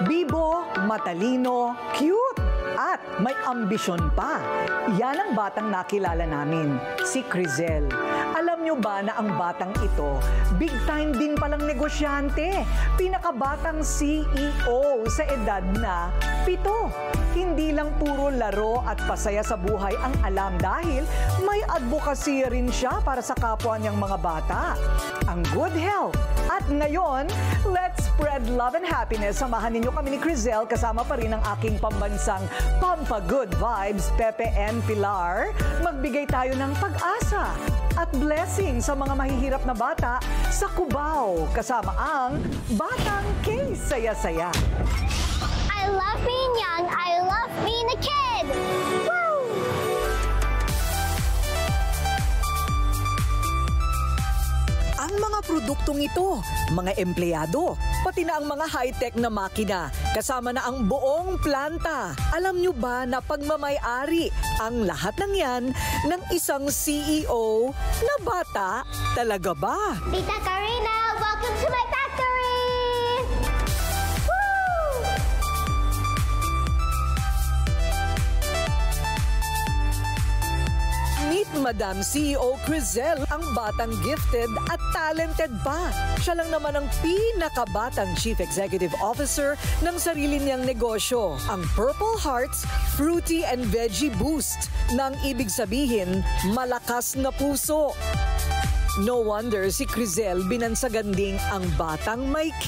Bibo, matalino, cute, at may ambisyon pa. Yan ang batang nakilala namin, si Crizel. Alam nyo ba na ang batang ito, big time din palang negosyante. Pinakabatang CEO sa edad na 7. Hindi lang puro laro at pasaya sa buhay ang alam dahil may advocacy rin siya para sa kapwa niyang mga bata. Ang good health. At ngayon, let's spread love and happiness. Samahan ninyo kami ni Crizel kasama pa rin ang aking pambansang Pampa Good Vibes, Pepe and Pilar. Magbigay tayo ng pag-asa at blessing sa mga mahihirap na bata sa Cubao. Kasama ang Batang K Saya-Saya. I love being young. I love being a kid. Woo! Ang mga produktong ito, mga empleyado, pati na ang mga high-tech na makina, kasama na ang buong planta. Alam nyo ba na pagmamay-ari ang lahat ng yan ng isang CEO na bata? Talaga ba? Tita Karina, welcome to my factory! Meet Madam CEO Crizel, ang batang gifted at talented pa. Siya lang naman ang pinakabatang Chief Executive Officer ng sarili niyang negosyo, ang Purple Hearts Fruity and Veggie Boost, nang ibig sabihin, malakas na puso. No wonder si Crizel binansagan ding ang batang may K.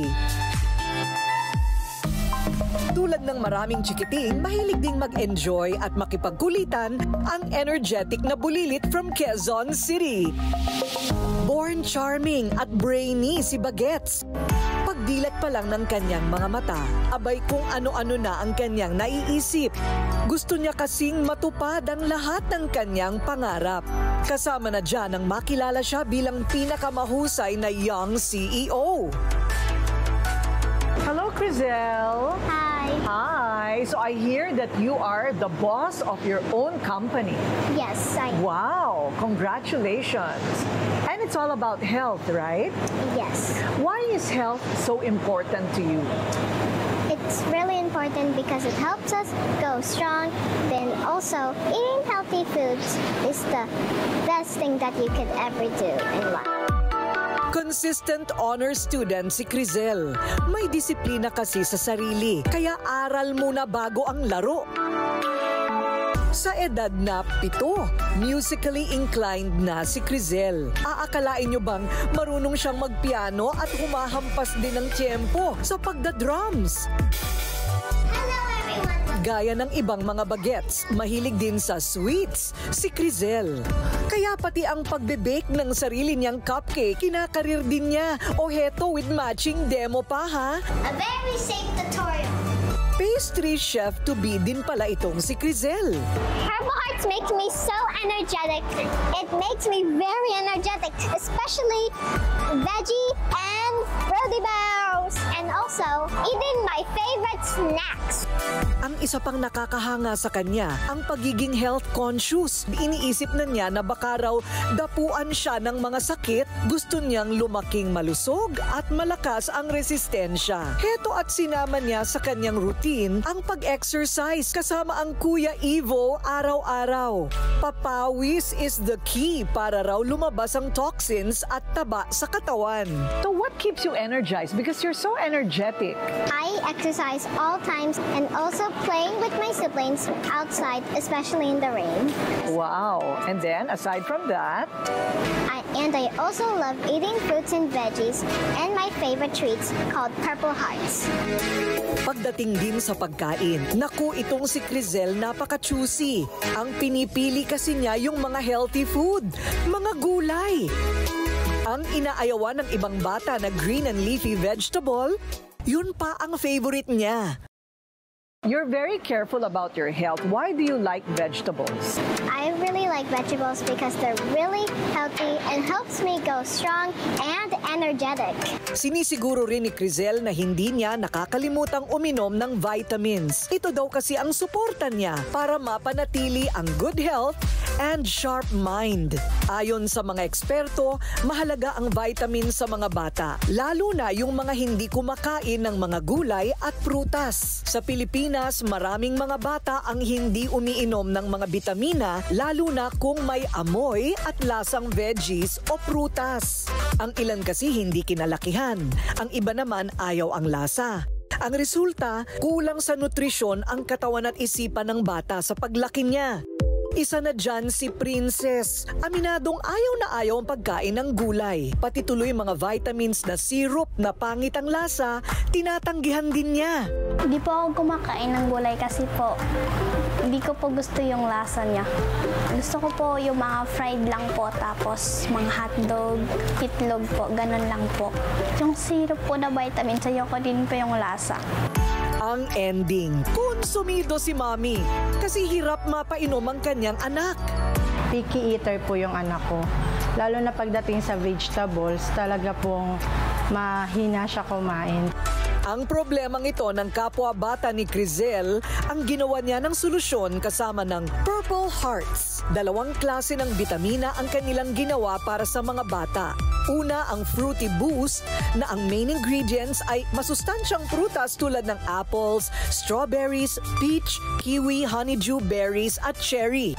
Tulad ng maraming chikiting, mahilig ding mag-enjoy at makipagkulitan ang energetic na bulilit from Quezon City. Born charming at brainy si Bagets. Pagdilat pa lang ng kanyang mga mata, abay kung ano-ano na ang kanyang naiisip. Gusto niya kasing matupad ang lahat ng kanyang pangarap. Kasama na dyan ang makilala siya bilang pinakamahusay na young CEO. Hello, Crizel. Hi. Hi. So I hear that you are the boss of your own company. Yes, I am. Wow, congratulations. And it's all about health, right? Yes. Why is health so important to you? It's really important because it helps us go strong. Then also, eating healthy foods is the best thing that you could ever do in life. Consistent honor student si Crizel. May disiplina kasi sa sarili, kaya aral muna bago ang laro. Sa edad na 7, musically inclined na si Crizel. Aakalain nyo bang marunong siyang magpiano at humahampas din ng tiyempo sa pagda-drums? Hello, everyone. Gaya ng ibang mga bagets, mahilig din sa sweets si Crizel. Kaya pati ang pagbe-bake ng sarili niyang cupcake, kinakarir din niya. O heto with matching demo pa ha. A very safe tutorial. Pastry chef to be din pala itong si Crizel. Purple Hearts makes me so energetic. It makes me very energetic, especially veggie and fruity bars. And also, eating my favorite snacks. Ang isa pang nakakahanga sa kanya, ang pagiging health conscious. Iniisip na niya na baka raw dapuan siya ng mga sakit, gusto niyang lumaking malusog at malakas ang resistensya. Heto at sinama niya sa kanyang routine ang pag-exercise kasama ang Kuya Evo araw-araw. Papawis is the key para raw lumabas ang toxins at taba sa katawan. So what keeps you energized? Because you're so energetic. I exercise all times and also playing with my siblings outside, especially in the rain. Wow. And then, aside from that, I also love eating fruits and veggies and my favorite treats called Purple Hearts. pagdating din sa pagkain, naku, itong si Crizel napaka-choosy. Ang pinipili kasi niya yung mga healthy food, mga gulay. Ang inaayawan ng ibang bata na green and leafy vegetable, yun pa ang favorite niya. You're very careful about your health. Why do you like vegetables? I really like vegetables because they're really healthy and helps me go strong and energetic. Sinisiguro rin ni Crizel na hindi niya nakakalimutang uminom ng vitamins. Ito daw kasi ang suporta niya para mapanatili ang good health and sharp mind. Ayon sa mga eksperto, mahalaga ang vitamin sa mga bata, lalo na yung mga hindi kumakain ng mga gulay at prutas. Sa Pilipinas, maraming mga bata ang hindi umiinom ng mga bitamina, lalo na kung may amoy at lasang veggies o prutas. Ang ilan kasi hindi kinalakihan, ang iba naman ayaw ang lasa. Ang resulta, kulang sa nutrisyon ang katawan at isipan ng bata sa paglaki niya. Isa na dyan si Princess. Aminadong ayaw na ayaw ang pagkain ng gulay. Pati tuloy mga vitamins na syrup na pangit ang lasa, tinatanggihan din niya. Hindi po ako kumakain ng gulay kasi po hindi ko po gusto yung lasa niya. Gusto ko po yung mga fried lang po, tapos mga hotdog, itlog po, ganun lang po. Yung syrup po na vitamins, ayoko din po yung lasa. Ang ending, konsumido si Mami kasi hirap mapainom ang kanyang anak. Picky eater po yung anak ko. Lalo na pagdating sa vegetables, talaga pong mahina siya kumain. Ang problemang ito ng kapwa-bata ni Crizel, ang ginawa niya ng solusyon kasama ng Purple Hearts. 2 klase ng bitamina ang kanilang ginawa para sa mga bata. Una, ang Fruity Boost na ang main ingredients ay masustansyang prutas tulad ng apples, strawberries, peach, kiwi, honeydew berries at cherry.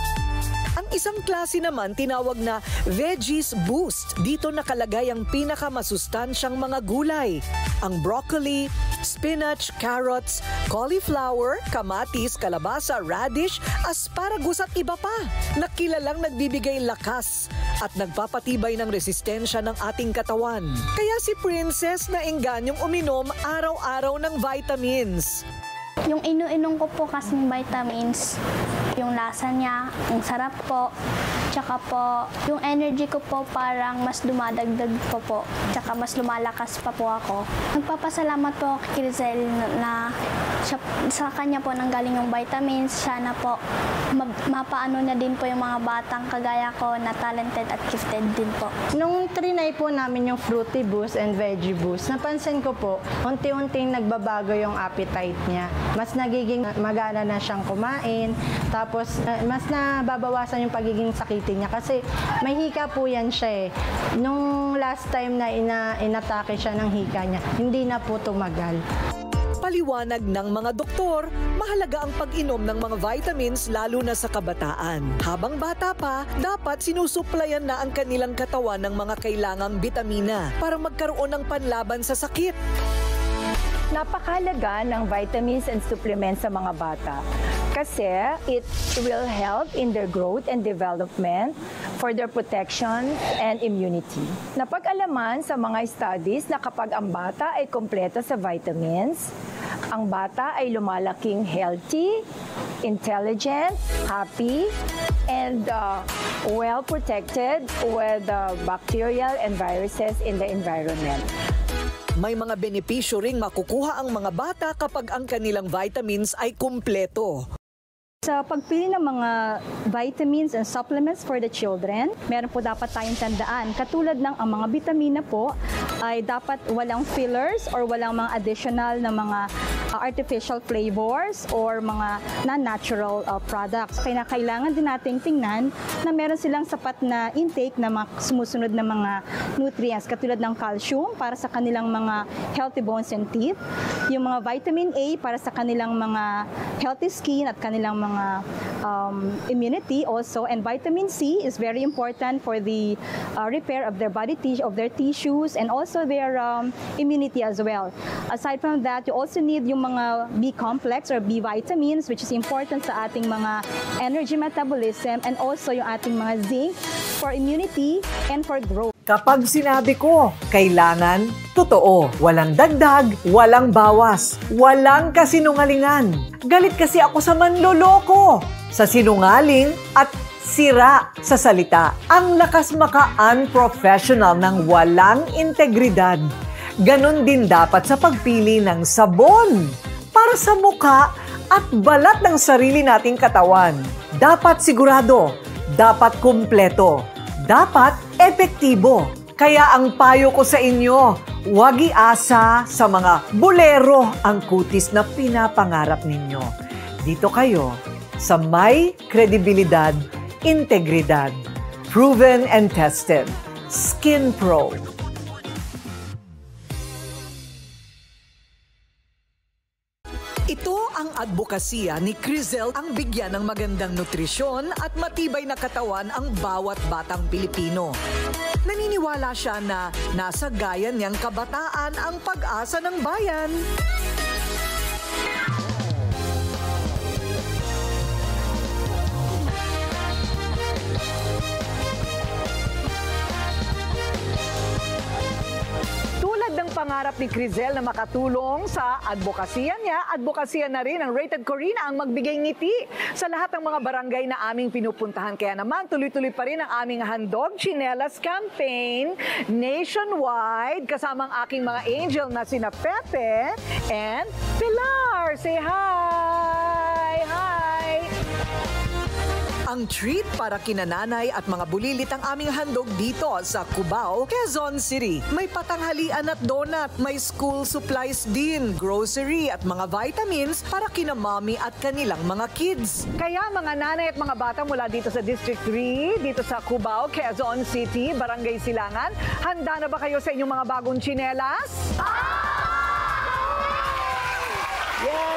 Ang isang klase naman tinawag na Veggies Boost. Dito nakalagay ang pinakamasustansyang mga gulay. Ang broccoli, spinach, carrots, cauliflower, kamatis, kalabasa, radish, asparagus at iba pa na kilalang nagbibigay lakas at nagpapatibay ng resistensya ng ating katawan. Kaya si Princess naingganyong uminom araw-araw ng vitamins. Yung inu-inom ko po kasing vitamins, yung lasa niya, ang sarap po. Tsaka po, yung energy ko po parang mas dumadagdag po. Tsaka mas lumalakas pa po ako. Nagpapasalamat po kay Crizel na sa kanya po nanggaling yung vitamins. Siya na po, mapaano na din po yung mga batang kagaya ko na talented at gifted din po. Nung trinay po namin yung Fruity Boost and Veggie Boost, napansin ko po, unti-unting nagbabago yung appetite niya. Mas nagiging magana na siyang kumain, tapos mas nababawasan yung pagiging sakitin niya kasi may hika po yan siya eh. Nung last time na inatake siya ng hika niya, hindi na po tumagal. Paliwanag ng mga doktor, mahalaga ang pag-inom ng mga vitamins lalo na sa kabataan. Habang bata pa, dapat sinusuplayan na ang kanilang katawan ng mga kailangang bitamina para magkaroon ng panlaban sa sakit. Napakahalaga ng vitamins and supplements sa mga bata kasi it will help in their growth and development, for their protection and immunity. Napag-alaman sa mga studies na kapag ang bata ay kompleto sa vitamins, ang bata ay lumalaking healthy, intelligent, happy, and well protected with bacterial and viruses in the environment. May mga benepisyo ring makukuha ang mga bata kapag ang kanilang vitamins ay kumpleto. Sa pagpili ng mga vitamins and supplements for the children, meron po dapat tayong tandaan. Katulad ng ang mga vitamina po ay dapat walang fillers or walang mga additional na mga artificial flavors or mga non-natural products. Kaya kailangan din nating tingnan na meron silang sapat na intake na mga sumusunod na mga nutrients katulad ng calcium para sa kanilang mga healthy bones and teeth, yung mga vitamin A para sa kanilang mga healthy skin at kanilang mga immunity also, and vitamin C is very important for the repair of their body of their tissues and also their immunity as well. Aside from that, you also need yung mga B complex or B vitamins, which is important sa ating mga energy metabolism, and also yung ating mga zinc for immunity and for growth. Kapag sinabi ko, kailangan, totoo. Walang dagdag, walang bawas, walang kasinungalingan. Galit kasi ako sa manloloko, sa sinungaling at sira sa salita. Ang lakas maka-unprofessional ng walang integridad. Ganon din dapat sa pagpili ng sabon para sa mukha at balat ng sarili nating katawan. Dapat sigurado, dapat kumpleto, dapat epektibo. Kaya ang payo ko sa inyo, huwag iasa sa mga bolero ang kutis na pinapangarap ninyo. Dito kayo sa may kredibilidad, integridad. Proven and tested. Skin Pro. Ito ang advokasya ni Crizel ang bigyan ng magandang nutrisyon at matibay na katawan ang bawat batang Pilipino. Naniniwala siya na nasa gaya niyang kabataan ang pag-asa ng bayan. Tulad ng pangarap ni Crizel na makatulong sa advokasya niya, advokasya na rin ang Rated Corina ang magbigay ngiti sa lahat ng mga barangay na aming pinupuntahan. Kaya naman, tuloy-tuloy pa rin ang aming Handog Chinelas campaign nationwide kasama ang aking mga angel na sina Pepe and Pilar. Say hi! Hi! Ang treat para kinananay at mga bulilit ang aming handog dito sa Cubao, Quezon City. May patanghalian at donut, may school supplies din, grocery at mga vitamins para kina mommy at kanilang mga kids. Kaya mga nanay at mga bata mula dito sa District 3, dito sa Cubao, Quezon City, Barangay Silangan, handa na ba kayo sa inyong mga bagong tsinelas? Yay!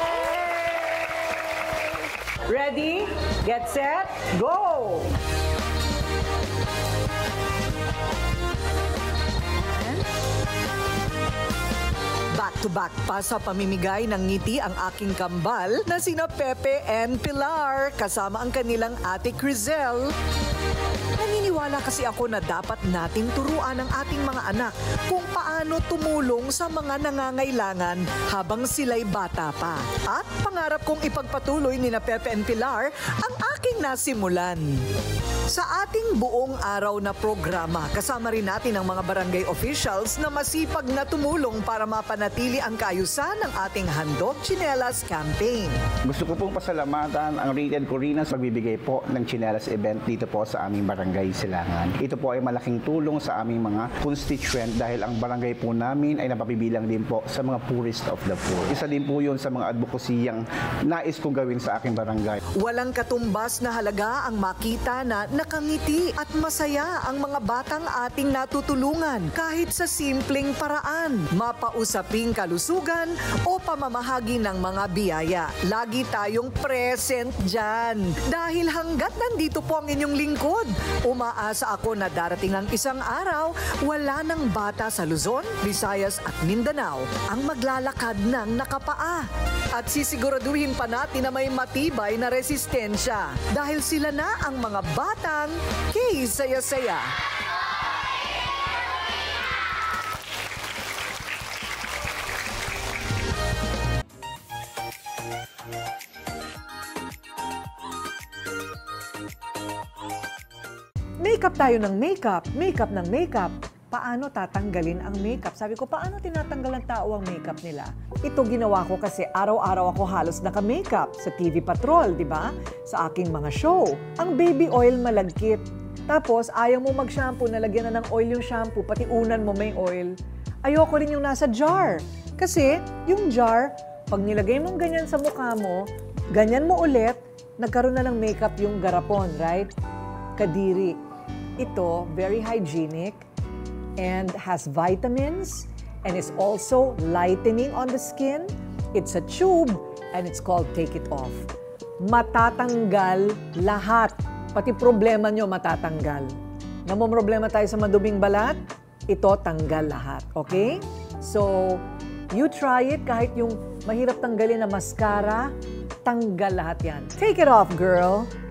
Ready? Get set? Go! Back-to-back pa sa pamimigay ng ngiti ang aking kambal na sina Pepe and Pilar kasama ang kanilang ate Crizel. Naniniwala kasi ako na dapat nating turuan ang ating mga anak kung paano tumulong sa mga nangangailangan habang sila'y bata pa. At pangarap kong ipagpatuloy ni na Pepe and Pilar ang aking nasimulan. Sa ating buong araw na programa, kasama rin natin ang mga barangay officials na masipag na tumulong para mapanatili ang kaayusan ng ating Handog Chinelas campaign. Gusto ko pong pasalamatan ang Rated Corina sa pagbibigay po ng Chinelas event dito po sa aming barangay Silangan. Ito po ay malaking tulong sa aming mga constituent dahil ang barangay po namin ay napapibilang din po sa mga poorest of the poor. Isa din po yun sa mga advokasiyang nais kong gawin sa aking barangay. Walang katumbas na halaga ang makita na nakangiti at masaya ang mga batang ating natutulungan kahit sa simpleng paraan, mapausaping kalusugan o pamamahagi ng mga biyaya. Lagi tayong present dyan. Dahil hanggat nandito po ang inyong lingkod, umaasa ako na darating ang isang araw, wala nang bata sa Luzon, Visayas at Mindanao ang maglalakad ng nakapaa. At sisiguraduhin pa natin na may matibay na resistensya dahil sila na ang mga batang kay-saya-saya. Makeup tayo ng makeup, makeup ng makeup. Paano tatanggalin ang makeup? Sabi ko, paano tinatanggal ng tao ang makeup nila? Ito ginawa ko kasi araw-araw ako halos naka-makeup sa TV Patrol, di ba? Sa aking mga show. Ang baby oil malagkit. Tapos, ayaw mo mag-shampoo, nalagyan na ng oil yung shampoo, pati unan mo may oil. Ayoko rin yung nasa jar. Kasi, yung jar, pag nilagay mong ganyan sa mukha mo, ganyan mo ulit, nagkaroon na ng makeup yung garapon, right? Kadiri. Ito, very hygienic and has vitamins and is also lightening on the skin. It's a tube and it's called Take It Off. Matatanggal lahat. Pati problema nyo matatanggal. Namomroblema tayo sa maduming balat, ito tanggal lahat. Okay? So, you try it kahit yung mahirap tanggalin na mascara, tanggal lahat yan. Take it off, girl!